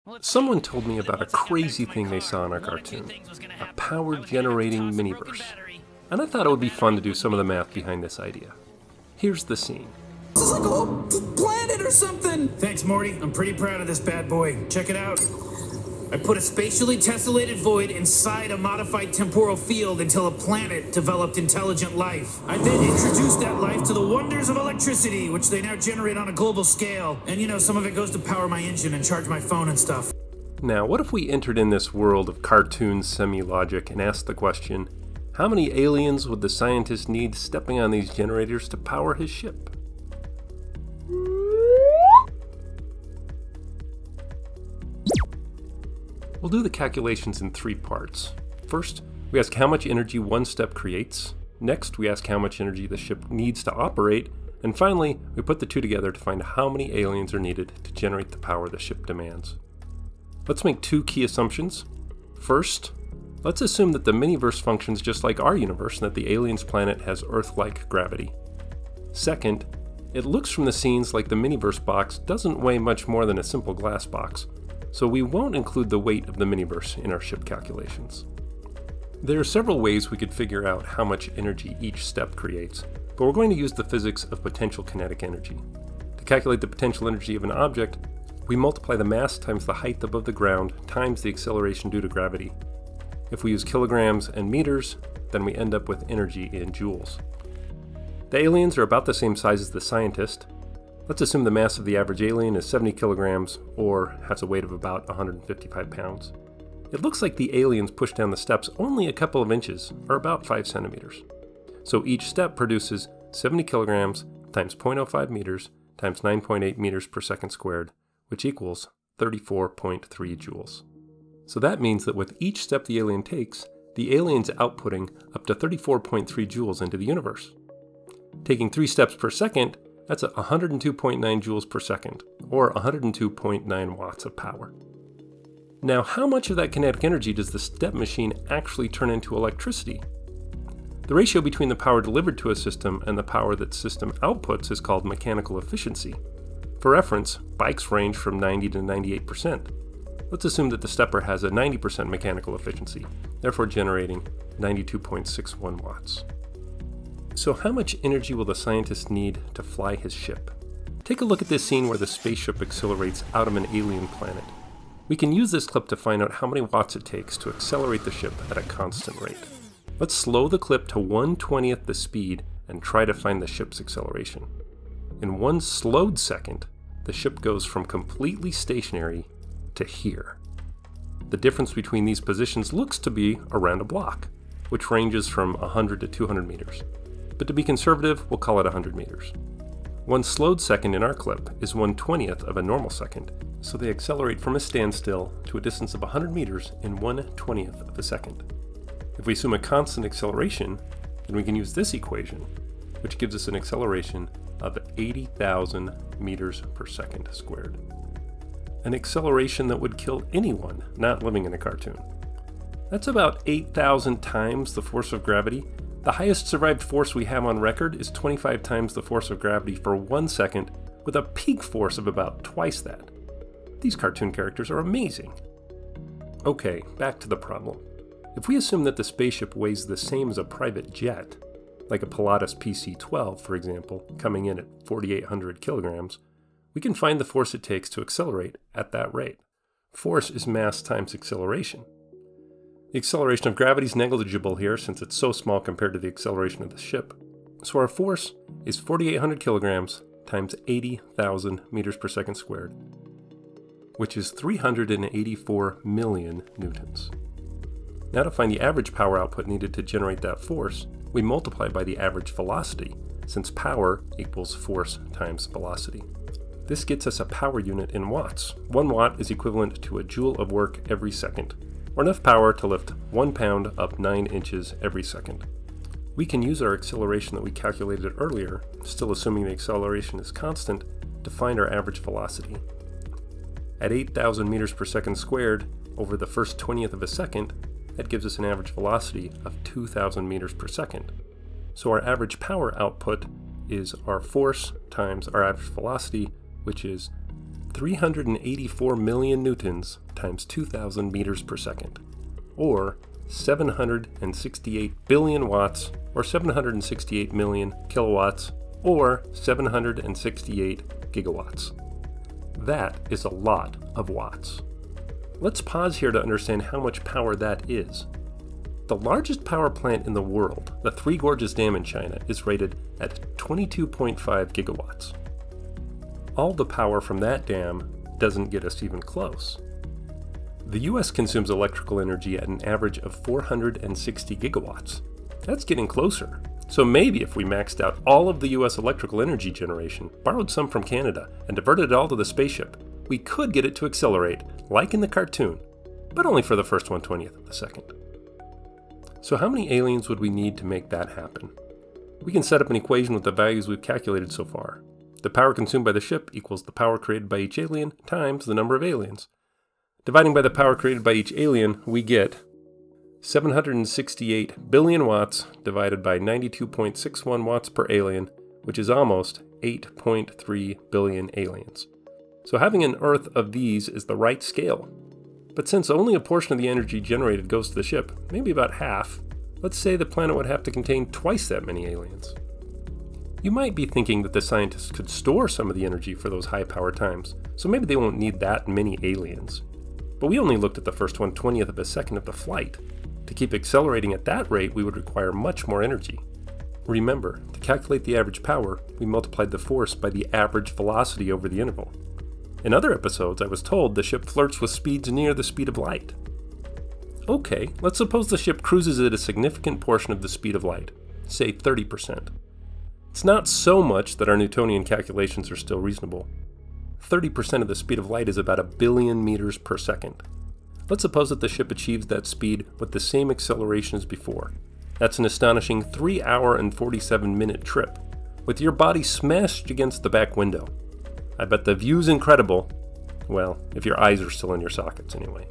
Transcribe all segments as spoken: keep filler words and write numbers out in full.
Someone told me about a crazy thing they saw in a cartoon, a power-generating miniverse, and I thought it would be fun to do some of the math behind this idea. Here's the scene. This is like a whole planet or something! Thanks, Morty. I'm pretty proud of this bad boy. Check it out. I put a spatially tessellated void inside a modified temporal field until a planet developed intelligent life. I then introduced that life to the wonders of electricity, which they now generate on a global scale. And you know, some of it goes to power my engine and charge my phone and stuff. Now, what if we entered in this world of cartoon semi-logic and asked the question, how many aliens would the scientist need stepping on these generators to power his ship? We'll do the calculations in three parts. First, we ask how much energy one step creates. Next, we ask how much energy the ship needs to operate. And finally, we put the two together to find how many aliens are needed to generate the power the ship demands. Let's make two key assumptions. First, let's assume that the miniverse functions just like our universe and that the aliens planet has Earth-like gravity. Second, it looks from the scenes like the miniverse box doesn't weigh much more than a simple glass box, so we won't include the weight of the miniverse in our ship calculations. There are several ways we could figure out how much energy each step creates, but we're going to use the physics of potential kinetic energy. To calculate the potential energy of an object, we multiply the mass times the height above the ground times the acceleration due to gravity. If we use kilograms and meters, then we end up with energy in joules. The aliens are about the same size as the scientist. Let's assume the mass of the average alien is seventy kilograms, or has a weight of about one hundred fifty-five pounds. It looks like the aliens push down the steps only a couple of inches, or about five centimeters. So each step produces seventy kilograms times zero point zero five meters times nine point eight meters per second squared, which equals thirty-four point three joules. So that means that with each step the alien takes, the alien's outputting up to thirty-four point three joules into the universe. Taking three steps per second, that's one hundred two point nine joules per second, or one hundred two point nine watts of power. Now, how much of that kinetic energy does the step machine actually turn into electricity? The ratio between the power delivered to a system and the power that system outputs is called mechanical efficiency. For reference, bikes range from ninety to ninety-eight percent. Let's assume that the stepper has a ninety percent mechanical efficiency, therefore generating ninety-two point six one watts. So how much energy will the scientist need to fly his ship? Take a look at this scene where the spaceship accelerates out of an alien planet. We can use this clip to find out how many watts it takes to accelerate the ship at a constant rate. Let's slow the clip to one twentieth the speed and try to find the ship's acceleration. In one slowed second, the ship goes from completely stationary to here. The difference between these positions looks to be around a block, which ranges from one hundred to two hundred meters. But to be conservative, we'll call it one hundred meters. One slowed second in our clip is one twentieth of a normal second, so they accelerate from a standstill to a distance of one hundred meters in one twentieth of a second. If we assume a constant acceleration, then we can use this equation, which gives us an acceleration of eighty thousand meters per second squared. An acceleration that would kill anyone not living in a cartoon. That's about eight thousand times the force of gravity. The highest survived force we have on record is twenty-five times the force of gravity for one second, with a peak force of about twice that. These cartoon characters are amazing. Okay, back to the problem. If we assume that the spaceship weighs the same as a private jet, like a Pilatus P C twelve for example, coming in at forty-eight hundred kilograms, we can find the force it takes to accelerate at that rate. Force is mass times acceleration. The acceleration of gravity is negligible here since it's so small compared to the acceleration of the ship. So our force is forty-eight hundred kilograms times eighty thousand meters per second squared, which is three hundred eighty-four million newtons. Now to find the average power output needed to generate that force, we multiply by the average velocity, since power equals force times velocity. This gets us a power unit in watts. One watt is equivalent to a joule of work every second, or enough power to lift one pound up nine inches every second. We can use our acceleration that we calculated earlier, still assuming the acceleration is constant, to find our average velocity. At eight thousand meters per second squared, over the first twentieth of a second, that gives us an average velocity of two thousand meters per second. So our average power output is our force times our average velocity, which is three hundred eighty-four million newtons times two thousand meters per second, or seven hundred sixty-eight billion watts, or seven hundred sixty-eight million kilowatts, or seven hundred sixty-eight gigawatts. That is a lot of watts. Let's pause here to understand how much power that is. The largest power plant in the world, the Three Gorges Dam in China, is rated at twenty-two point five gigawatts. All the power from that dam doesn't get us even close. The U S consumes electrical energy at an average of four hundred sixty gigawatts. That's getting closer. So maybe if we maxed out all of the U S electrical energy generation, borrowed some from Canada, and diverted it all to the spaceship, we could get it to accelerate, like in the cartoon, but only for the first one twentieth of a second. So how many aliens would we need to make that happen? We can set up an equation with the values we've calculated so far. The power consumed by the ship equals the power created by each alien times the number of aliens. Dividing by the power created by each alien, we get seven hundred sixty-eight billion watts divided by ninety-two point six one watts per alien, which is almost eight point three billion aliens. So having an Earth of these is the right scale. But since only a portion of the energy generated goes to the ship, maybe about half, let's say the planet would have to contain twice that many aliens. You might be thinking that the scientists could store some of the energy for those high power times, so maybe they won't need that many aliens. But we only looked at the first one twentieth of a second of the flight. To keep accelerating at that rate, we would require much more energy. Remember, to calculate the average power, we multiplied the force by the average velocity over the interval. In other episodes, I was told the ship flirts with speeds near the speed of light. Okay, let's suppose the ship cruises at a significant portion of the speed of light, say thirty percent. It's not so much that our Newtonian calculations are still reasonable. thirty percent of the speed of light is about a billion meters per second. Let's suppose that the ship achieves that speed with the same acceleration as before. That's an astonishing three hour and forty-seven minute trip, with your body smashed against the back window. I bet the view's incredible. Well, if your eyes are still in your sockets anyway.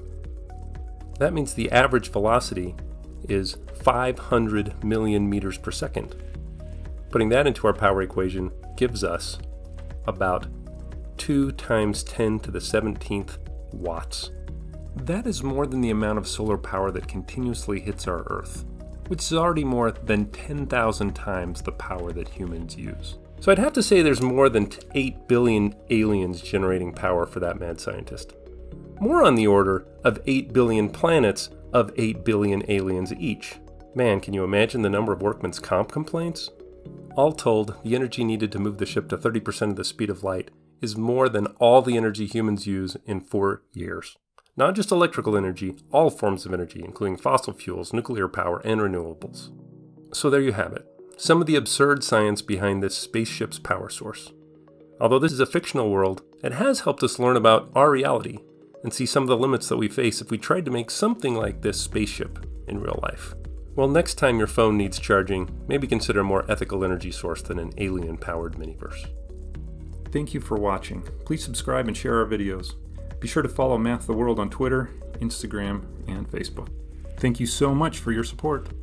That means the average velocity is five hundred million meters per second. Putting that into our power equation gives us about two times ten to the seventeenth watts. That is more than the amount of solar power that continuously hits our Earth, which is already more than ten thousand times the power that humans use. So I'd have to say there's more than eight billion aliens generating power for that mad scientist. More on the order of eight billion planets of eight billion aliens each. Man, can you imagine the number of workman's comp complaints? All told, the energy needed to move the ship to thirty percent of the speed of light is more than all the energy humans use in four years. Not just electrical energy, all forms of energy, including fossil fuels, nuclear power, and renewables. So there you have it. Some of the absurd science behind this spaceship's power source. Although this is a fictional world, it has helped us learn about our reality and see some of the limits that we face if we tried to make something like this spaceship in real life. Well, next time your phone needs charging, maybe consider a more ethical energy source than an alien-powered miniverse. Thank you for watching. Please subscribe and share our videos. Be sure to follow Math the World on Twitter, Instagram, and Facebook. Thank you so much for your support.